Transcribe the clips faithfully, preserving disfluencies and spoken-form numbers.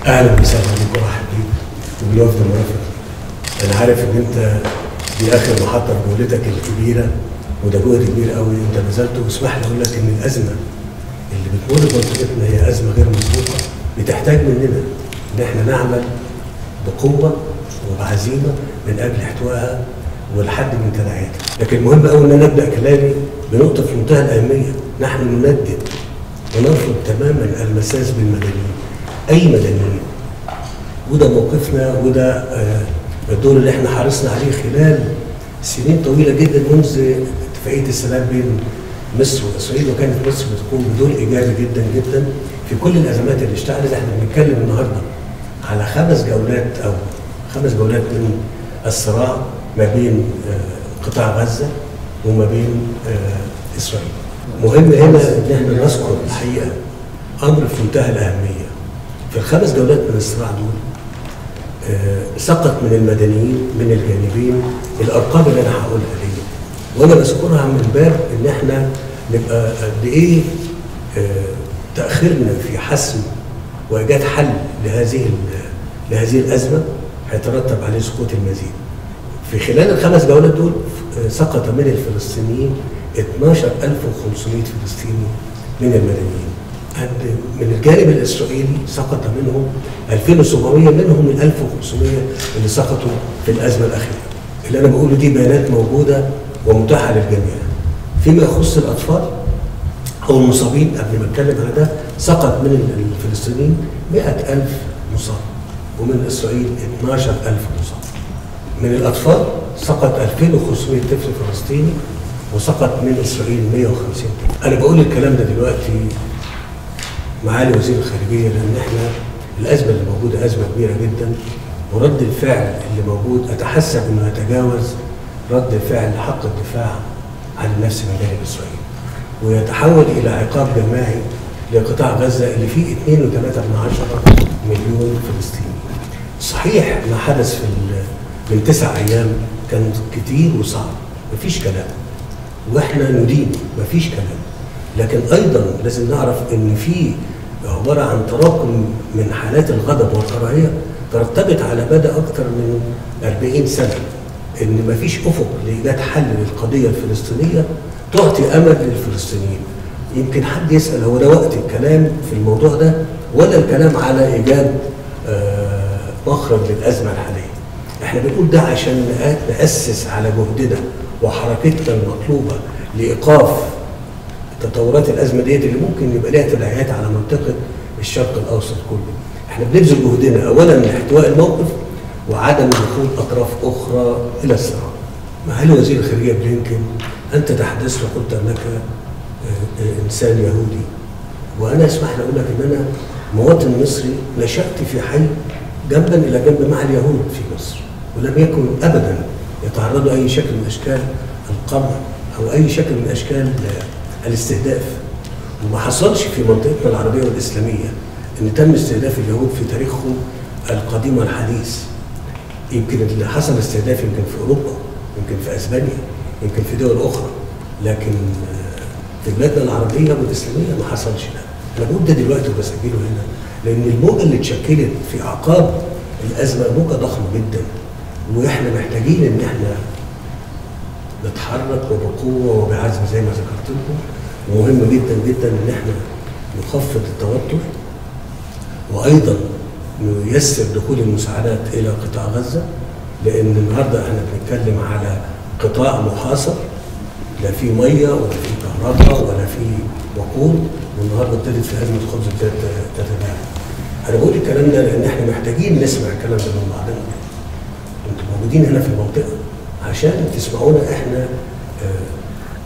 اهلا وسهلا بك وارحب بيك وبالوفد المرافق. انا عارف ان انت دي اخر محطه في جولتك الكبيره وده جهد كبير قوي انت بذلته، واسمح لي اقول لك ان الازمه اللي بتمر بمنطقتنا هي ازمه غير مسبوقه بتحتاج مننا ان احنا نعمل بقوه وبعزيمه من اجل احتوائها والحد من تداعياتها. لكن مهم قوي ان انا ابدا كلامي بنقطه في منتهى الاهميه، نحن نندد ونرفض تماما المساس بالمدنيين، اي مدنيين، وده موقفنا وده آه الدور اللي احنا حرصنا عليه خلال سنين طويله جدا منذ اتفاقيه السلام بين مصر واسرائيل، وكانت مصر بتقوم بدور ايجابي جدا جدا في كل الازمات اللي اشتعلت. احنا بنتكلم النهارده على خمس جولات او خمس جولات من الصراع ما بين آه قطاع غزه وما بين آه اسرائيل. مهم هنا ان احنا نذكر الحقيقه امر في منتهى الاهميه. في الخمس جولات من الصراع دول آه سقط من المدنيين من الجانبين الارقام اللي انا هقولها دي، وانا بذكرها من باب ان احنا نبقى قد ايه آه تاخيرنا في حسم وايجاد حل لهذه لهذه الازمه هيترتب عليه سقوط المزيد. في خلال الخمس جولات دول آه سقط من الفلسطينيين اثناشر ألف وخمسمائة فلسطيني من المدنيين. من الجانب الاسرائيلي سقط منهم ألفين وسبعمائة، منهم ال ألف وخمسمائة اللي سقطوا في الازمه الاخيره. اللي انا بقوله دي بيانات موجوده ومتاحه للجميع. فيما يخص الاطفال او المصابين، قبل ما اتكلم على ده، سقط من الفلسطينيين مائة ألف مصاب ومن اسرائيل اثناشر ألف مصاب. من الاطفال سقط ألفين وخمسمائة طفل فلسطيني وسقط من اسرائيل مائة وخمسين طفل. انا بقول الكلام ده دلوقتي معالي وزير الخارجيه لان احنا الازمه اللي موجوده ازمه كبيره جدا، ورد الفعل اللي موجود اتحسب انه يتجاوز رد الفعل لحق الدفاع عن النفس من جانب اسرائيل، ويتحول الى عقاب جماعي لقطاع غزه اللي فيه اثنين فاصلة ثلاثة مليون فلسطيني. صحيح ما حدث في من تسع ايام كان كتير وصعب، مفيش كلام، واحنا ندين مفيش كلام، لكن ايضا لازم نعرف ان في عباره عن تراكم من حالات الغضب والكراهيه ترتبط على مدى اكثر من أربعين سنه، ان مفيش افق لايجاد حل للقضيه الفلسطينيه تعطي امل للفلسطينيين. يمكن حد يسال هو ده وقت الكلام في الموضوع ده ولا الكلام على ايجاد آه مخرج للازمه الحاليه؟ احنا بنقول ده عشان ناسس على جهدنا وحركتنا المطلوبه لايقاف تطورات الازمه ديت اللي ممكن يبقى لها تبعات على منطقه الشرق الاوسط كله. احنا بنبذل جهدنا اولا لاحتواء الموقف وعدم دخول اطراف اخرى الى الصراع. معالي وزير الخارجيه بلينكن، انت تحدثت وقلت انك انسان يهودي، وانا اسمح لي اقول لك ان انا مواطن مصري نشات في حي جنبا الى جنب مع اليهود في مصر، ولم يكن ابدا يتعرضوا اي شكل من اشكال القمع او اي شكل من اشكال الاستهداف. وما حصلش في منطقتنا العربيه والاسلاميه ان تم استهداف اليهود في تاريخهم القديم والحديث. يمكن اللي حصل استهداف يمكن في اوروبا، يمكن في اسبانيا، يمكن في دول اخرى، لكن في بلادنا العربيه والاسلاميه ما حصلش ده. انا بقول ده دلوقتي وبسجله هنا لان الموجه اللي اتشكلت في اعقاب الازمه موجه ضخمه جدا، واحنا محتاجين ان احنا نتحرك وبقوه وبعزم زي ما ذكرت لكم. ومهم جدا جدا ان احنا نخفض التوتر، وايضا نيسر دخول المساعدات الى قطاع غزه، لان النهارده احنا بنتكلم على قطاع محاصر، لا في ميه ولا في كهرباء ولا في وقود، والنهارده ابتدت في ازمه خبز تتباعد. انا بقول الكلام ده لان احنا محتاجين نسمع الكلام ده من بعضنا. انتم موجودين هنا في المنطقه عشان تسمعونا احنا آه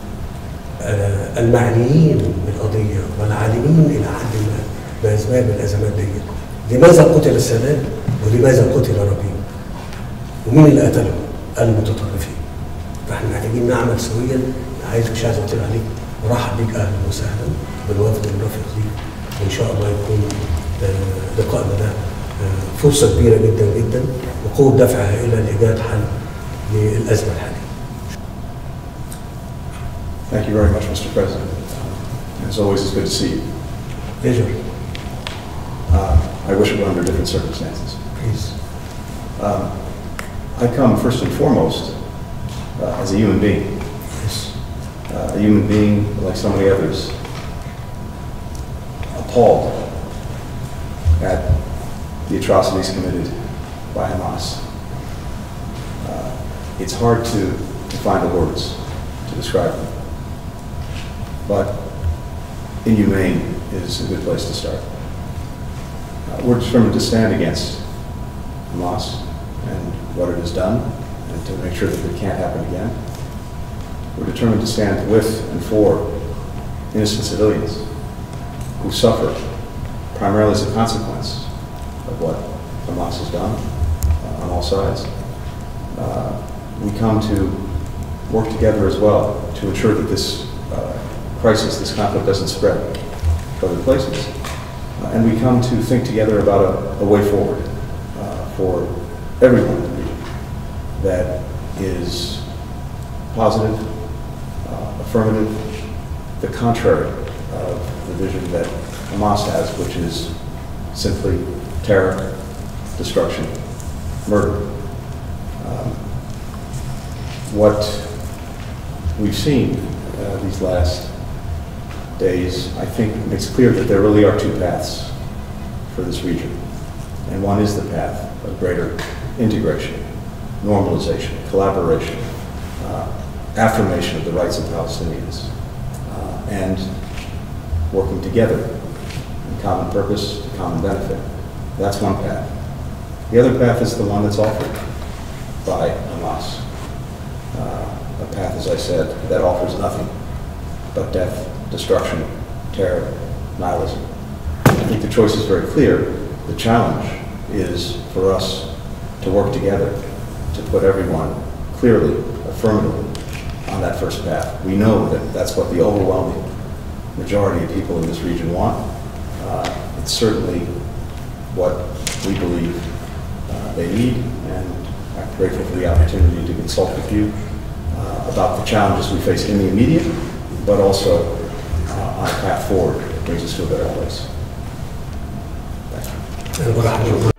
آه المعنيين بالقضيه والعالمين الى حد ما باسباب الازمات دي. لماذا قتل السادات ولماذا قتل ربيع؟ ومين اللي قتله؟ المتطرفين. فاحنا محتاجين نعمل سويا. عايز مش عايز اطير عليك، ورحب بيك اهلا وسهلا بالوفد المرافق ليك، وان شاء الله يكون آه لقائنا ده آه فرصه كبيره جدا جدا وقوه دفع هائله لايجاد حل للازمه الحاليه. Thank you very much, Mister President. As always, it's good to see you. Pleasure. Uh, I wish it were under different circumstances. Please. Um, I come first and foremost uh, as a human being, Yes. uh, a human being like so many others, appalled at the atrocities committed by Hamas. Uh, it's hard to, to find the words to describe them, but inhumane is a good place to start. Uh, we're determined to stand against Hamas and what it has done, and to make sure that it can't happen again. We're determined to stand with and for innocent civilians who suffer primarily as a consequence of what Hamas has done uh, on all sides. Uh, we come to work together as well to ensure that this uh, crisis, this conflict doesn't spread to other places. Uh, and we come to think together about a, a way forward uh, for everyone in the region that is positive, uh, affirmative, the contrary of the vision that Hamas has, which is simply terror, destruction, murder. Um, what we've seen uh, these last days, I think, makes clear that there really are two paths for this region. And one is the path of greater integration, normalization, collaboration, uh, affirmation of the rights of Palestinians, uh, and working together in common purpose, common benefit. That's one path. The other path is the one that's offered by Hamas. Uh, a path, as I said, that offers nothing but death, destruction, terror, nihilism. I think the choice is very clear. The challenge is for us to work together to put everyone clearly, affirmatively on that first path. We know that that's what the overwhelming majority of people in this region want. Uh, it's certainly what we believe uh, they need, and I'm grateful for the opportunity to consult with you uh, about the challenges we face in the immediate, but also uh, on a path forward that brings us to a better place. Thank you. أنا برحب